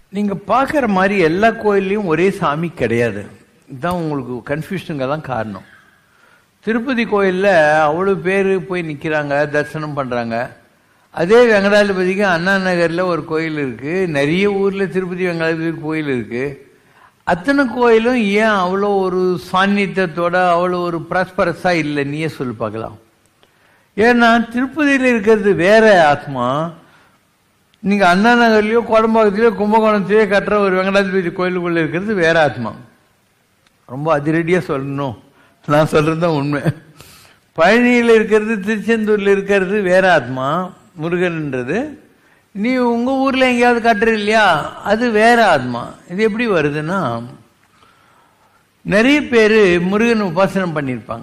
நீங்கள் பார்க்குற மாதிரி எல்லா கோயில்லையும் ஒரே சாமி கிடையாது. இதுதான் உங்களுக்கு கன்ஃபியூஷனுங்க தான் காரணம். திருப்பதி கோயிலில் அவ்வளோ பேர் போய் நிற்கிறாங்க, தரிசனம் பண்ணுறாங்க. அதே வெங்கடாஜலபதிக்கு அண்ணா நகரில் ஒரு கோயில் இருக்குது, நிறைய ஊரில் திருப்பதி வெங்கடாஜலபதி கோயில் இருக்குது. அத்தனை கோயிலும் ஏன் அவ்வளோ ஒரு சாநித்தியத்தோட அவ்வளோ ஒரு ப்ராஸ்பரஸாக இல்லை? நீயே சொல்லி பார்க்கலாம். ஏன்னா திருப்பதியில் இருக்கிறது வேற ஆத்மா. நீங்கள் அண்ணா நகர்லையோ கோடம்பாக்கத்திலையோ கும்பகோணத்திலேயோ கட்டுற ஒரு வெங்கடாஜலபதி கோயிலுக்குள்ளே இருக்கிறது வேற ஆத்மா. ரொம்ப அதிரடியாக சொல்லணும், நான் சொல்கிறது தான் உண்மை. பழனியில் இருக்கிறது, திருச்செந்தூரில் இருக்கிறது வேற ஆத்மா முருகன்ன்றது. நீ உங்கள் ஊரில் எங்கேயாவது கட்டுற இல்லையா, அது வேற ஆத்மா. இது எப்படி வருதுன்னா, நிறைய பேர் முருகன் உபாசனம் பண்ணியிருப்பாங்க.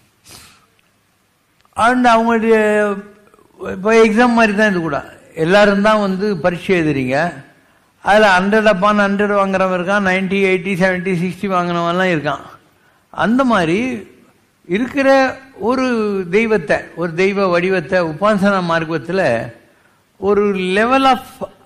அண்ட் அவங்களுடைய இப்போ எக்ஸாம் மாதிரி தான் இது கூட. எல்லாரும் தான் வந்து பரீட்சை எழுதுறீங்க. அதில் 100 அப்பான் 100 வாங்குறவன் இருக்கான், 90, 80, 70, 60 வாங்கினவன்லாம் இருக்கான். அந்த மாதிரி இருக்கிற ஒரு தெய்வத்தை, ஒரு தெய்வ வடிவத்தை உபாசனா மார்க்கத்தில் ஒரு லெவல் ஆஃப்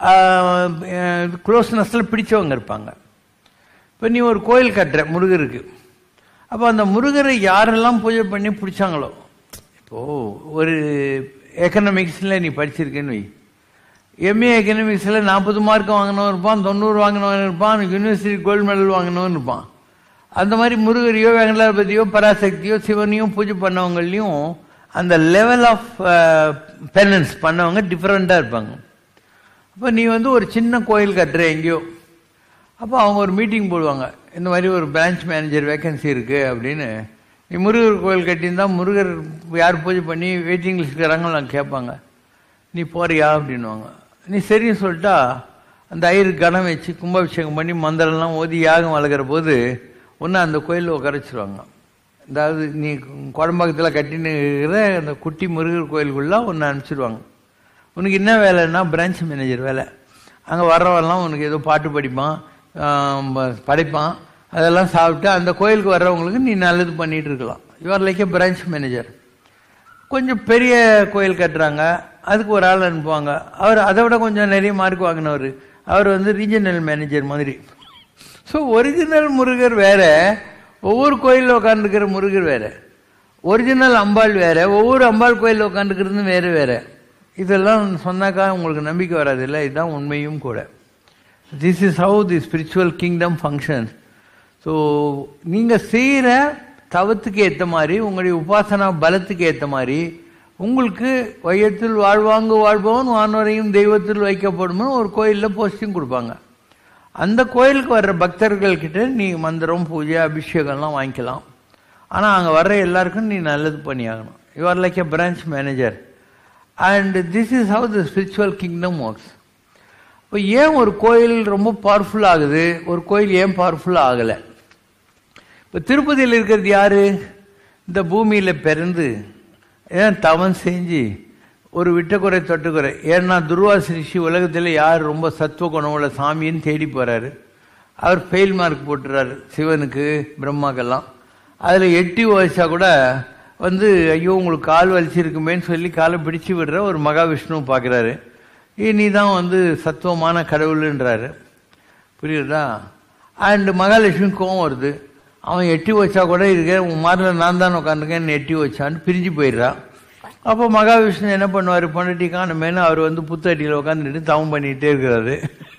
க்ளோஸ்னஸில் பிடிச்சவங்க இருப்பாங்க. இப்போ நீ ஒரு கோயில் கட்டுற முருகருக்கு, அப்போ அந்த முருகரை யாரெல்லாம் பூஜை பண்ணி பிடிச்சாங்களோ, இப்போது ஒரு எக்கனாமிக்ஸில் நீ படிச்சிருக்கேன்னு வை, எம்ஏ எக்கனாமிக்ஸில் 40 மார்க் வாங்கினவன் இருப்பான், 90 வாங்கினவன் இருப்பான், யூனிவர்சிட்டி கோல்டு மெடல் வாங்கினவன் இருப்பான். அந்த மாதிரி முருகரையோ வெங்கடாஜலபதியோ பராசக்தியோ சிவனையும் பூஜை பண்ணவங்களையும் அந்த லெவல் ஆஃப் பெனன்ஸ் பண்ணவங்க டிஃப்ரெண்ட்டாக இருப்பாங்க. அப்போ நீ வந்து ஒரு சின்ன கோயில் கட்டுற எங்கேயோ, அப்போ அவங்க ஒரு மீட்டிங் போடுவாங்க, இந்த மாதிரி ஒரு பிரான்ச் மேனேஜர் வேக்கன்சி இருக்குது அப்படின்னு. நீ முருகர் கோயில் கட்டியிருந்தா முருகர் யார் பூஜை பண்ணி வெயிட்டிங் லிஸ்ட் இருக்கிறாங்களோ நாங்கள் கேட்பாங்க, நீ போறியா அப்படின்வாங்க. நீ சரின்னு சொல்லிட்டா அந்த ஐயரு கணம் வச்சு கும்பாபிஷேகம் பண்ணி மந்திரம்லாம் ஓதி யாகம் வளர்க்குற போது ஒன்று அந்த கோயிலில் உட்கார வச்சுருவாங்க. அதாவது நீ குடம்பாக்கத்தில் கட்டின்னு இருக்கிற அந்த குட்டி முருகர் கோயிலுக்குள்ளே ஒன்று அனுப்பிச்சிடுவாங்க. உனக்கு என்ன வேலைன்னா பிரான்ச் மேனேஜர் வேலை. அங்கே வர்றவெல்லாம் உனக்கு ஏதோ பாட்டு படிப்பான், படைப்பான், அதெல்லாம் சாப்பிட்டு அந்த கோயிலுக்கு வர்றவங்களுக்கு நீ நல்லது பண்ணிகிட்டு இருக்கலாம். Your like a branch manager. கொஞ்சம் பெரிய கோயில் கட்டுறாங்க, அதுக்கு ஒரு ஆள் அனுப்புவாங்க. அவர் அதை விட கொஞ்சம் நிறைய மார்க் வாங்கினவர், அவர் வந்து ரீஜனல் மேனேஜர் மாதிரி. ஸோ ஒரிஜினல் முருகர் வேற, ஒவ்வொரு கோயிலில் உட்காந்துருக்கிற முருகர் வேற, ஒரிஜினல் அம்பாள் வேற, ஒவ்வொரு அம்பாள் கோயிலில் உட்காந்துக்கிறதும் வேறு வேற. இதெல்லாம் சொன்னாக்கா உங்களுக்கு நம்பிக்கை வராது இல்லை? இதுதான் உண்மையும் கூட. This is how the spiritual kingdom functions. So நீங்கள் செய்கிற தவத்துக்கு ஏற்ற மாதிரி, உங்களுடைய உபாசனா பலத்துக்கு ஏற்ற மாதிரி உங்களுக்கு வையத்தில் வாழ்வாங்கு வாழ்பவன் வானோரையும் தெய்வத்தில் வைக்கப்படும்னு ஒரு கோயிலில் போஸ்டிங் கொடுப்பாங்க. அந்த கோயிலுக்கு வர்ற பக்தர்கள்கிட்ட நீ மந்திரம், பூஜை, அபிஷேகம்லாம் வாங்கிக்கலாம். ஆனால் அங்கே வர்ற எல்லாருக்கும் நீ நல்லது பண்ணி ஆகணும். You are like a branch manager. And this is how the spiritual kingdom works. இப்போ ஏன் ஒரு கோயில் ரொம்ப பவர்ஃபுல் ஆகுது, ஒரு கோயில் ஏன் பவர்ஃபுல்லாக ஆகலை? இப்போ திருப்பதியில் இருக்கிறது யாரு? இந்த பூமியில் பிறந்து ஏன் தவம் செஞ்சு ஒரு விட்டக்குறை தொட்டுக்குறை. ஏன்னா துர்வாச ரிஷி உலகத்தில் யார் ரொம்ப சத்துவ குணமுள்ள சாமின்னு தேடி போகிறாரு. அவர் ஃபெயில் மார்க் போட்டுறாரு சிவனுக்கு, பிரம்மாக்கெல்லாம். அதில் 8 வயசா கூட வந்து ஐயோ உங்களுக்கு கால் வலிச்சிருக்குமேன்னு சொல்லி காலை பிடிச்சி விடுற ஒரு மகாவிஷ்ணு பார்க்குறாரு. நீ தான் வந்து சத்துவமான கடவுள்ன்றாரு. புரியுதா? அண்டு மகாலட்சுமி கோவம் வருது, அவன் 8 வச்சா கூட இருக்கேன், உன் மாதிரில நான் தான் உட்காந்துருக்கேன், 8 வச்சான்னு பிரிஞ்சு போயிடுறான். அப்போ மகாவிஷ்ணு என்ன பண்ணுவார்? பொண்டாட்டி காணுமேனு அவர் வந்து புத்தடியில் உட்காந்துட்டு தவம் பண்ணிகிட்டே இருக்கிறாரு.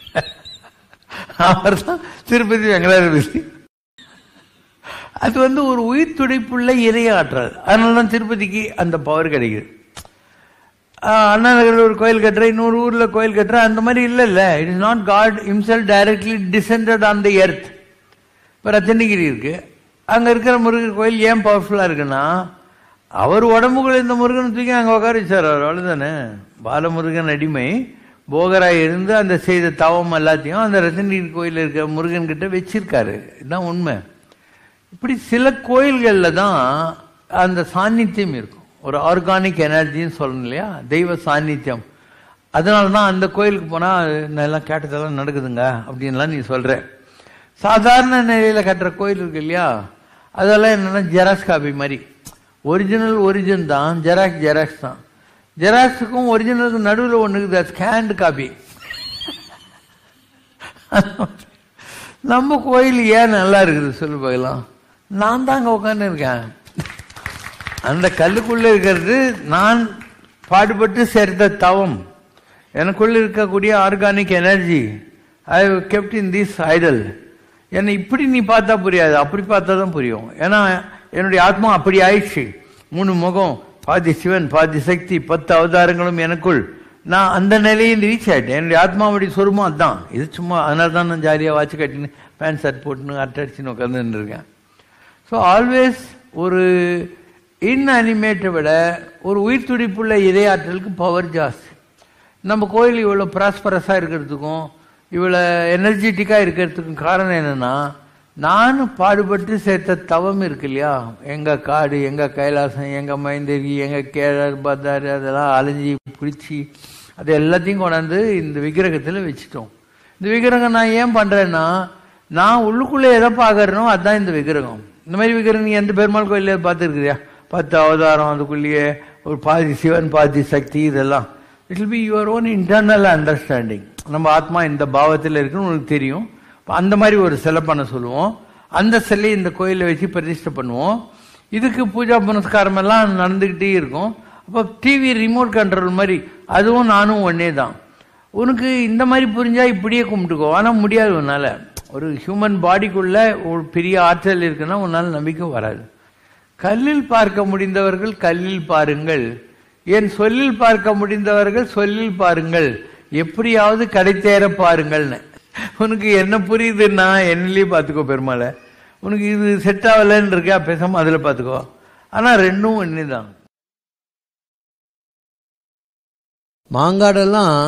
அவர் தான் திருப்பதி வெங்கடாஜலபதி. அது வந்து ஒரு உயிர் துடிப்புள்ள இறைய ஆற்றல். அதனால தான் திருப்பதிக்கு அந்த பவர் கிடைக்குது. அண்ணா நகரில் ஒரு கோயில் கட்டுற, இன்னொரு ஊரில் கோயில் கட்டுற, அந்த மாதிரி இல்லைல்ல. It is not God himself directly descended on the earth. இப்போ ரத்தனகிரி இருக்கு, அங்கே இருக்கிற முருகர் கோயில் ஏன் பவர்ஃபுல்லாக இருக்குன்னா, அவர் உடம்புக்குள்ள இந்த முருகன் தூக்கி அங்கே உட்கார வச்சார். அவர் அவ்வளோதானே. பாலமுருகன் அடிமை போகராக இருந்து அந்த செய்த தவம் எல்லாத்தையும் அந்த ரத்தனகிரி கோயிலில் இருக்கிற முருகன் கிட்ட வச்சிருக்காரு. இதுதான் உண்மை. இப்படி சில கோயில்களில் தான் அந்த சாநித்தியம் இருக்கும், ஒரு ஆர்கானிக் எனர்ஜின்னு சொல்லணும் இல்லையா, தெய்வ சாநித்தியம். அதனால தான் அந்த கோயிலுக்கு போனால் எல்லாம் கேட்டதெல்லாம் நடக்குதுங்க அப்படின்லாம் நீ சொல்கிற. சாதாரண நிலையில் கட்டுற கோயில் இருக்கு இல்லையா, அதெல்லாம் என்னென்னா ஜெராக்ஸ் காப்பி மாதிரி. ஒரிஜினல் தான், ஜெராக்ஸ் தான். ஜெராக்ஸுக்கும் ஒரிஜினலுக்கும் நடுவில் ஒன்று இருக்குது, அது ஸ்கேன்டு காப்பி. நம்ம கோயில் ஏன் நல்லா இருக்குது சொல்லு பார்க்கலாம். நான் தாங்க உட்காந்து இருக்கேன். அந்த கல்லுக்குள்ள இருக்கிறது நான் பாடுபட்டு சேர்த்த தவம். எனக்குள்ள இருக்கக்கூடிய organic energy I kept in this idol. என்னை இப்படி நீ பார்த்தா புரியாது, அப்படி பார்த்தா தான் புரியும். ஏன்னா என்னுடைய ஆத்மா அப்படி ஆயிடுச்சு. 3 முகம், பாதி சிவன் பாதி சக்தி, 10 அவதாரங்களும் எனக்குள். நான் அந்த நிலையில் ரீச் ஆகிட்டேன். என்னுடைய ஆத்மாவுடைய சொருமம் அதுதான். இது சும்மா அதனால தான் நான் ஜாலியாக வாட்ச் கட்டின்னு பேண்ட் ஷர்ட் போட்டுன்னு அட்டடிச்சுன்னு உட்காந்துன்னு இருக்கேன். ஸோ ஆல்வேஸ் ஒரு இன்அனிமேட்டை விட ஒரு உயிர் துடிப்புள்ள இதயாற்றலுக்கு பவர் ஜாஸ்தி. நம்ம கோயில் இவ்வளோ ப்ராஸ்பரஸாக இருக்கிறதுக்கும் இவ்வளோ எனர்ஜெட்டிக்காக இருக்கிறதுக்கும் காரணம் என்னென்னா, நானும் பாடுபட்டு சேர்த்த தவம் இருக்கு இல்லையா. எங்கள் காடு, எங்கள் கைலாசம், எங்கள் மைந்தேரி, எங்கள் கேழர் பத்தார் அதெல்லாம் அலைஞ்சி பிடிச்சி அது எல்லாத்தையும் கொண்டாந்து இந்த விக்கிரகத்தில் வச்சுட்டோம். இந்த விக்கிரகம் நான் ஏன் பண்ணுறேன்னா, நான் உள்ளுக்குள்ளே எதை பார்க்குறேனோ அதுதான் இந்த விக்கிரகம். இந்த மாதிரி விக்கிரகம் நீ எந்த பெருமாள் கோயிலே பார்த்துருக்குறியா? 10 அவதாரம், அதுக்குள்ளேயே ஒரு பாதி சிவன் பாதி சக்தி, இதெல்லாம் it will be your own internal understanding. நம்ம ஆத்மா இந்த பாவத்தில் இருக்குன்னு உனக்கு தெரியும். அந்த மாதிரி ஒரு சிலை பண்ண சொல்லுவோம். அந்த சிலையை இந்த கோயிலில் வச்சு பிரதிஷ்டை பண்ணுவோம். இதுக்கு பூஜா புனஸ்காரம் எல்லாம் நடந்துக்கிட்டே இருக்கும். அப்போ டிவி ரிமோட் கண்ட்ரோல் மாதிரி அதுவும் நானும் ஒன்னே தான். உனக்கு இந்த மாதிரி புரிஞ்சா இப்படியே கும்பிட்டுக்கோ. ஆனால் முடியாது உன்னால். ஒரு ஹியூமன் பாடிக்குள்ள ஒரு பெரிய ஆற்றல் இருக்குன்னா உன்னால் நம்பிக்கை வராது. கல்லில் பார்க்க முடிந்தவர்கள் கல்லில் பாருங்கள், என் சொல்லில் பார்க்க முடிந்தவர்கள் சொல்லில் பாருங்கள், எப்படியாவது கடைத்தேற பாருங்கள்னு. உனக்கு என்ன புரியுதுன்னா என்னிலேயே பார்த்துக்கோ பெருமாளை. உனக்கு இது செட் ஆகலன்னு இருக்கா, பேசாம அதில் பார்த்துக்கோ. ஆனால் ரெண்டும் ஒன்று தான். மாங்காடெல்லாம்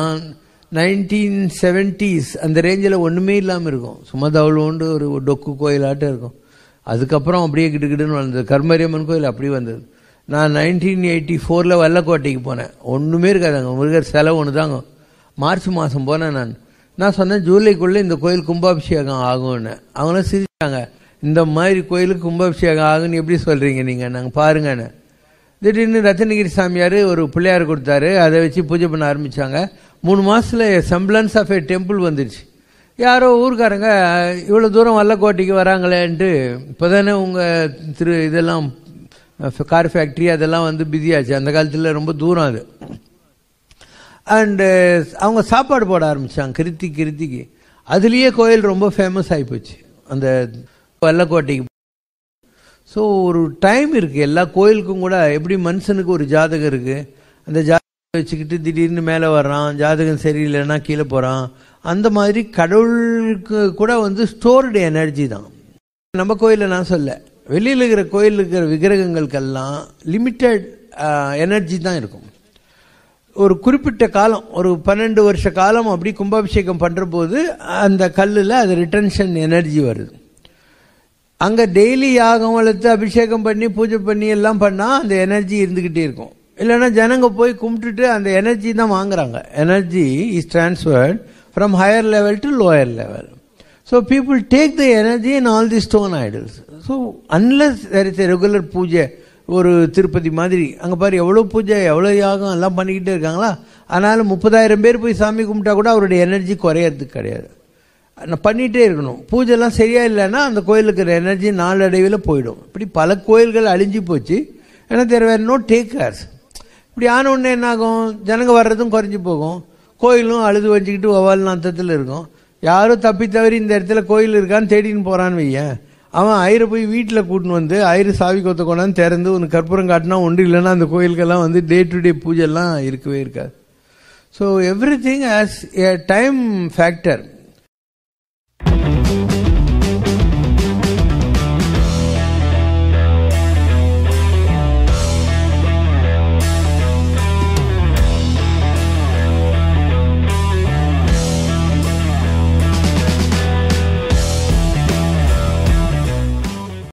1970s அந்த ரேஞ்சில் ஒன்றுமே இல்லாமல் இருக்கும். சும்மா தவளோண்டு ஒரு டொக்கு கோயிலாட்டம் இருக்கும். அதுக்கப்புறம் அப்படியே கிட்டுக்கிட்டுன்னு வந்தது. கர்மரியம்மன் கோயில் அப்படி வந்தது. நான் 1984 வல்லக்கோட்டைக்கு போனேன். ஒன்றுமே இருக்காதாங்க, முருகர் செலவு ஒன்று தாங்க. மார்ச் மாதம் போனேன். நான் சொன்னேன் ஜூலைக்குள்ளே இந்த கோயில் கும்பாபிஷேகம் ஆகும்னு. அவங்களும் சிரிச்சாங்க. இந்த மாதிரி கோயிலுக்கு கும்பாபிஷேகம் ஆகுன்னு எப்படி சொல்கிறீங்க நீங்கள்? நாங்கள் பாருங்கன்னு. திடீர்னு ரத்னகிரி சாமியார் ஒரு பிள்ளையார் கொடுத்தாரு. அதை வச்சு பூஜை பண்ண ஆரம்பித்தாங்க. 3 மாதத்தில் செம்பிளன்ஸ் ஆஃப் ஏ டெம்பிள் வந்துடுச்சு. யாரோ ஊருக்காரங்க இவ்வளோ தூரம் வல்லக்கோட்டைக்கு வராங்களேன்ட்டு, இப்போ தானே உங்கள் இதெல்லாம் கார் ஃபேக்ட்ரி அதெல்லாம் வந்து பிஸியாச்சு. அந்த காலத்தில் ரொம்ப தூரம் அது. அண்டு அவங்க சாப்பாடு போட ஆரம்பித்தாங்க கிருத்திக்கு. அதுலேயே கோயில் ரொம்ப ஃபேமஸ் ஆகிப்போச்சு அந்த வல்லக்கோட்டைக்கு. ஸோ ஒரு டைம் இருக்குது எல்லா கோயிலுக்கும் கூட. எப்படி மனுஷனுக்கு ஒரு ஜாதகம் இருக்குது, அந்த ஜாதகம் வச்சுக்கிட்டு திடீர்னு மேலே வர்றான், ஜாதகம் சரியில்லைன்னா கீழே போகிறான். அந்த மாதிரி கடவுளுக்கு கூட வந்து ஸ்டோர்டு எனர்ஜி தான். நம்ம கோயிலில் நான் சொல்ல, வெளியில் இருக்கிற கோயிலில் இருக்கிற விக்கிரகங்களுக்கெல்லாம் லிமிட்டட் எனர்ஜி தான் இருக்கும். ஒரு குறிப்பிட்ட காலம், ஒரு 12 வருஷ காலம் அப்படி கும்பாபிஷேகம் பண்ணுற போது அந்த கல்லில் அது ரிட்டன்ஷன் எனர்ஜி வருது. அங்கே டெய்லி யாகம் வளர்த்து அபிஷேகம் பண்ணி பூஜை பண்ணி எல்லாம் பண்ணால் அந்த எனர்ஜி இருந்துக்கிட்டே இருக்கும். இல்லைன்னா ஜனங்க போய் கும்பிட்டுட்டு அந்த எனர்ஜி தான் வாங்குறாங்க. Energy is transferred from higher level to lower level. So people take the energy in all the stone idols. So unless there is a regular pooja, ஒரு திருப்பதி மாதிரி அங்கே பாரு எவ்வளோ பூஜை எவ்வளோ யாகம் எல்லாம் பண்ணிக்கிட்டே இருக்காங்களா. அதனால் 30,000 பேர் போய் சாமி கும்பிட்டா கூட அவருடைய எனர்ஜி குறையறதுக்கு கிடையாது. பண்ணிகிட்டே இருக்கணும். பூஜைலாம் சரியா இல்லைன்னா அந்த கோயிலுக்கு இருக்கிற எனர்ஜி நாளடைவில் போயிடும். இப்படி பல கோயில்கள் அழிஞ்சு போச்சு. ஏன்னா தேர் வேர் நோ டேக்கர்ஸ். இப்படி ஆன உடனே என்னாகும், ஜனங்க வர்றதும் குறைஞ்சி போகும், கோயிலும் அழுது வச்சுக்கிட்டு ஒவ்வால் நாத்தத்தில் இருக்கும். யாரும் தப்பி தவறி இந்த இடத்துல கோயில் இருக்கான்னு தேடின்னு போகிறான்னு வையன், அவன் ஐயரை போய் வீட்டில் கூட்டின்னு வந்து ஐயரு சாவி கொத்த கொண்டாந்து திறந்து ஒன்று கற்பூரம் காட்டினா ஒன்று, இல்லைன்னா அந்த கோயிலுக்கெல்லாம் வந்து டே டு டே பூஜைலாம் இருக்கவே இருக்காது. So everything has a time factor.